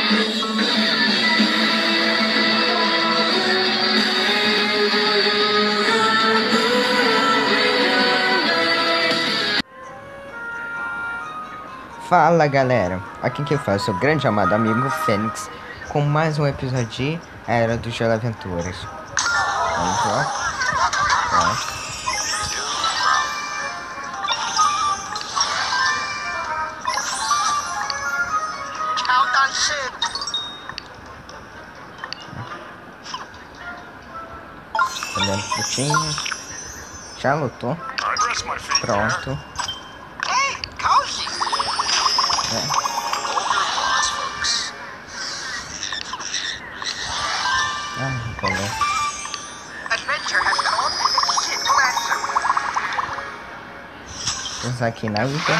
Fala galera, aqui quem fala é o seu grande amado amigo Fênix com mais um episódio de Era do Gelo Aventuras. Vamos lá? Comendo frutinhas. Já lutou. Pronto. Beleza. Vamos aqui na ilha.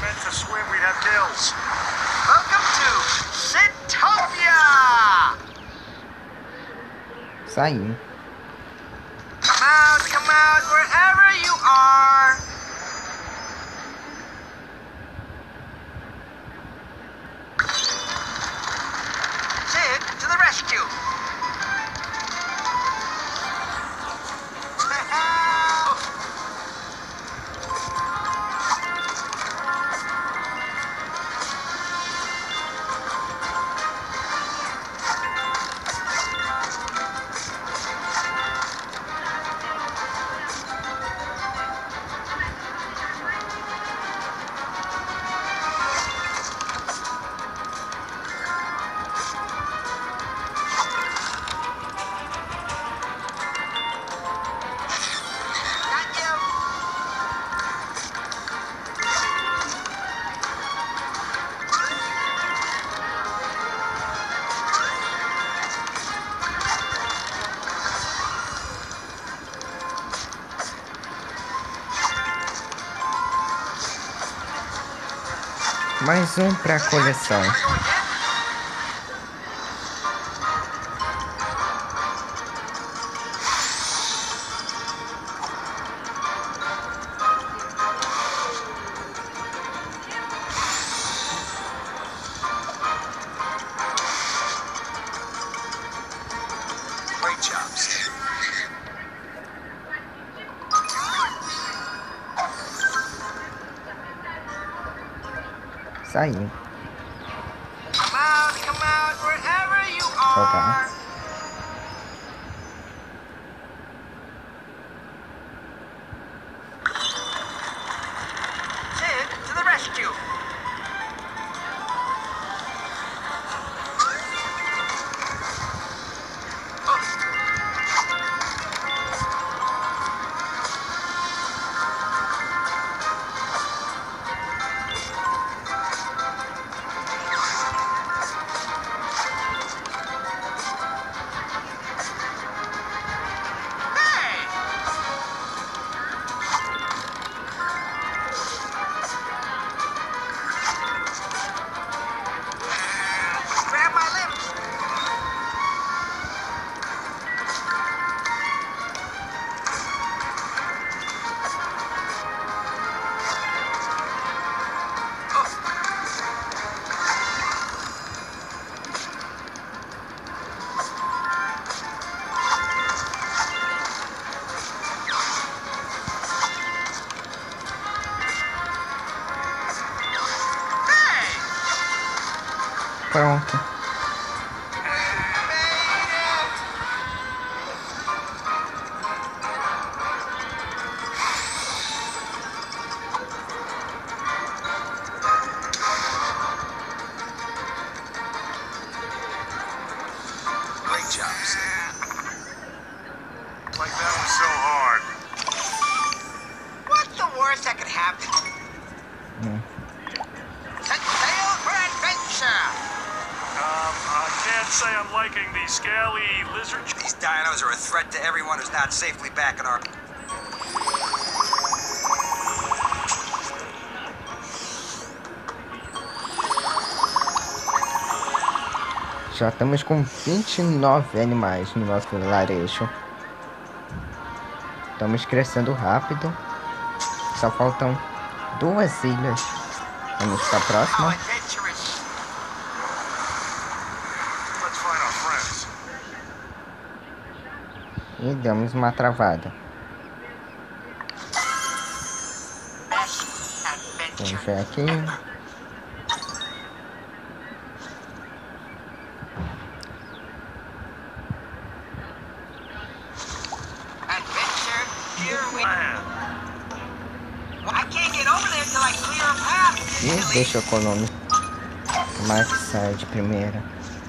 Saiu. Come out, wherever you are. Sid, to the rescue. Mais um pra coleção. Great job, Sid. Saiu. Come out, wherever you Soltar. are. Sid, to the rescue. Grab my limbs. Pronto. Great job, Sid. Like that was so hard. What's the worst that could happen? Set sail for adventure. I can't say I'm liking these scaly lizard. These dinos are a threat to everyone who's not safely back in our... Já estamos com 29 animais no nosso vilarejo. Estamos crescendo rápido. Só faltam 2 ilhas. Vamos para a próxima. How adventurous. E demos uma travada. Vamos ver aqui. E deixa eu economizar. Max sai de primeira.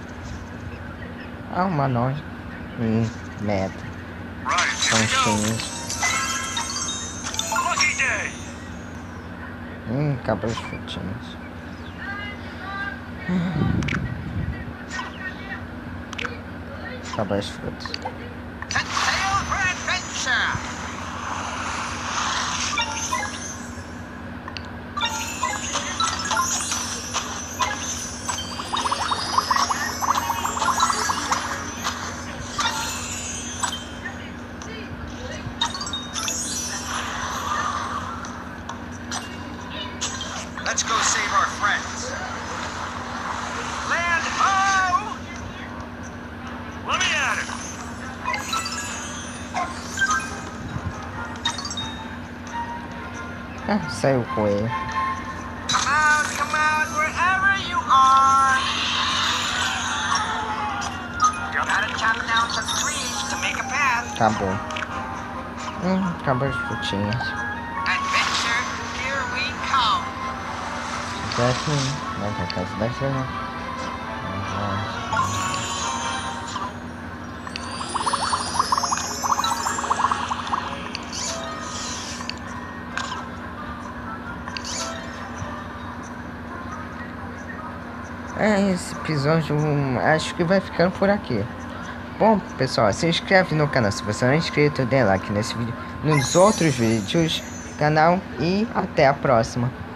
Ah, uma noja. Meta. Conchinhos. Cabras frutinhas. Cabras frutas. Let's go save our friends. Land ho! Let me at it. Ah, saiu o coelho. Come out, wherever you are. Gotta chop down some trees to make a path. Tá bom. Cabras frutinhas. Adventure, here we come. Daqui, vai pra casa da gente. Esse episódio acho que vai ficando por aqui. Bom, pessoal, se inscreve no canal se você não é inscrito, dê like nesse vídeo, nos outros vídeos do canal e até a próxima.